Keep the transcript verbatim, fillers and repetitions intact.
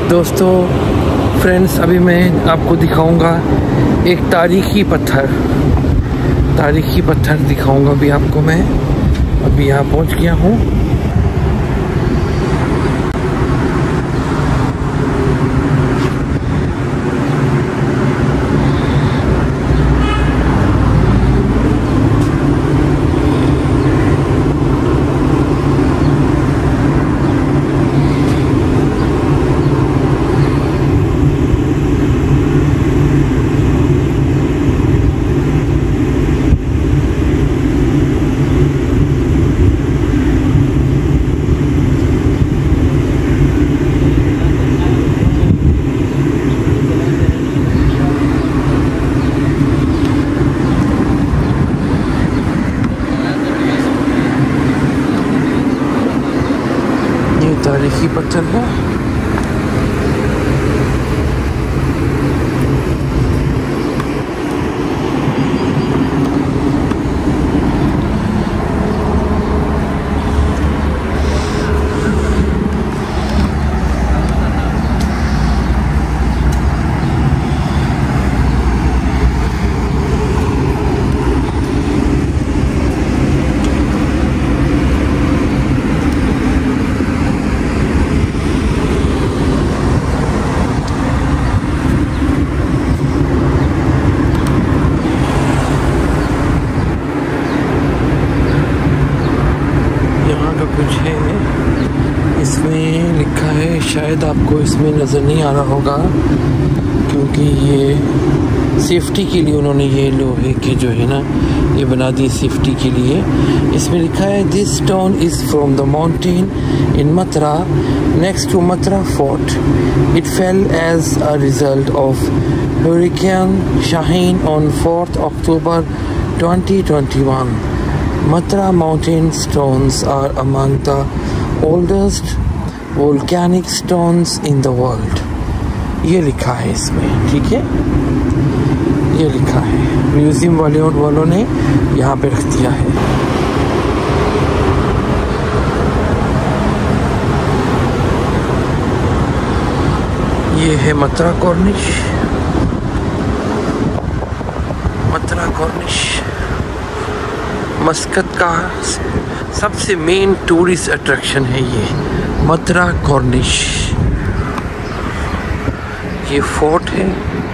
दोस्तों फ्रेंड्स, अभी मैं आपको दिखाऊंगा एक तारीखी पत्थर तारीखी पत्थर दिखाऊंगा अभी आपको। मैं अभी यहाँ पहुँच गया हूँ। तारीखी पत्थर है। कुछ है इसमें लिखा है, शायद आपको इसमें नज़र नहीं आ रहा होगा क्योंकि ये सेफ्टी के लिए उन्होंने ये लोहे के जो है ना ये बना दी सेफ्टी के लिए। इसमें लिखा है this stone is from the mountain in Muttrah next to Muttrah fort. It fell as a result of hurricane Shaheen on fourth October twenty twenty one. Mathura mountain stones are among the oldest volcanic stones in the world। ये लिखा है इसमें, ठीक है, ये लिखा है। Museum वाले वालों ने यहाँ पे रख दिया है। ये है Muttrah corniche. Muttrah corniche Muscat का सबसे मेन टूरिस्ट अट्रैक्शन है। ये मथुरा कॉर्निश, ये फोर्ट है।